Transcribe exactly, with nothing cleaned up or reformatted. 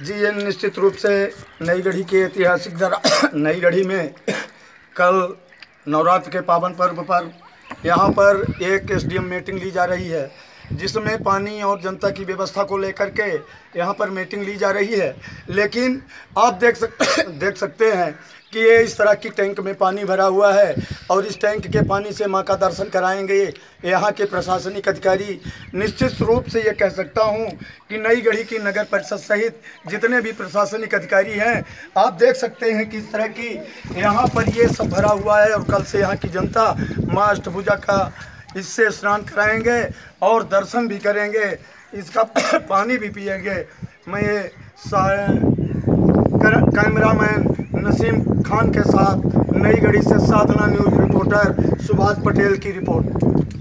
जी, ये निश्चित रूप से नई गढ़ी के ऐतिहासिक दरा नई गढ़ी में कल नवरात्र के पावन पर्व पर यहाँ पर एक एसडीएम मीटिंग ली जा रही है, जिसमें पानी और जनता की व्यवस्था को लेकर के यहाँ पर मीटिंग ली जा रही है। लेकिन आप देख सक देख सकते हैं कि ये इस तरह की टैंक में पानी भरा हुआ है और इस टैंक के पानी से माँ का दर्शन कराएंगे यहाँ के प्रशासनिक अधिकारी। निश्चित रूप से ये कह सकता हूँ कि नई गढ़ी की नगर परिषद सहित जितने भी प्रशासनिक अधिकारी हैं, आप देख सकते हैं कि इस तरह की यहाँ पर ये सब भरा हुआ है और कल से यहाँ की जनता माँ अष्टभुजा का इससे स्नान कराएंगे और दर्शन भी करेंगे, इसका पानी भी पिएंगे। मैं ये कैमरामैन नसीम खान के साथ नई गढ़ी से साधना न्यूज़ रिपोर्टर सुभाष पटेल की रिपोर्ट।